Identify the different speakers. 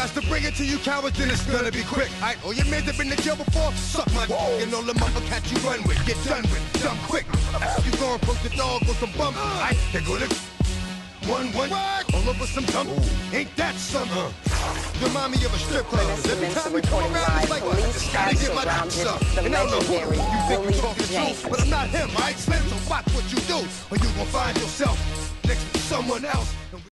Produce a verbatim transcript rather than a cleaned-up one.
Speaker 1: has to bring it to you cowards, then it's gonna be quick. Aight, all your men have been to jail before, suck my dick. And all the mother cats you run with, get done with, done quick. You gon' approach the dog with some bump. Aight, they gonna one, one, all over some dump. Ain't that summer? Remind me of a strip club. Every time we come around, it's like, I just gotta get my dicks up. And I don't know who you think you talking to, but I'm not him, aight? Slim, so watch what you do, or you gon' find yourself next to someone else.